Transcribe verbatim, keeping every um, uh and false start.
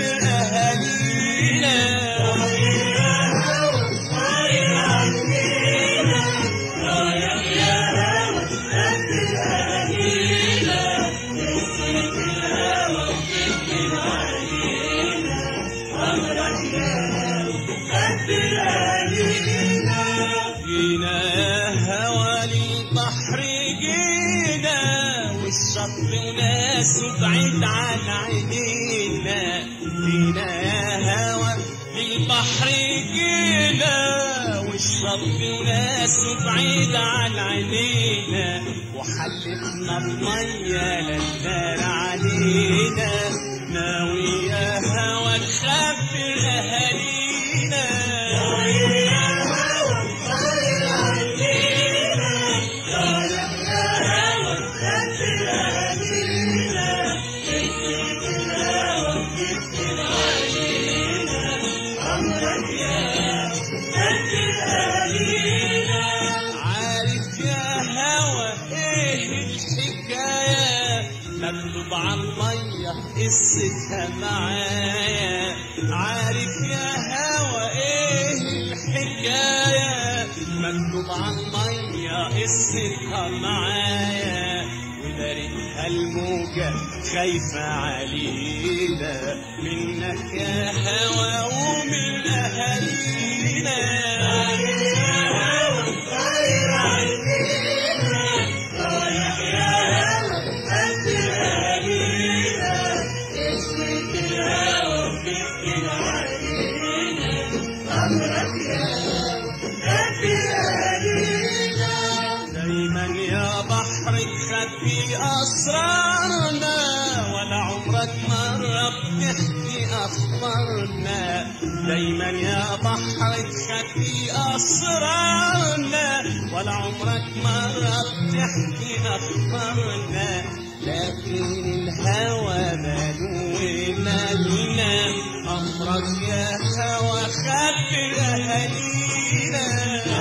خبر أهالينا. جينا هوا للبحر جينا والشط وناسه بعيد عن عينينا. جينا هوا للبحر جينا والشط وناسه بعيد عن عينينا. وحلفنا بمية للنار علينا ناوي يا هوا نخبر أهالينا. عارف يا هوا ايه الحكاية مكتوب عالمية قصتها معايا. عارف يا هوا ايه الحكاية مكتوب عالمية قصتها معايا. ودارتها الموجة خايفة علينا منك يا هوا ومن أهالينا. دايما يا بحر تخبي أسرارنا ولا عمرك مرة بتحكي أخبارنا. دايما يا بحر تخبي أسرارنا ولا عمرك مرة بتحكي أخبارنا. لكن الهوى ماله مالنا أمرك يا هوى خبر أهالينا.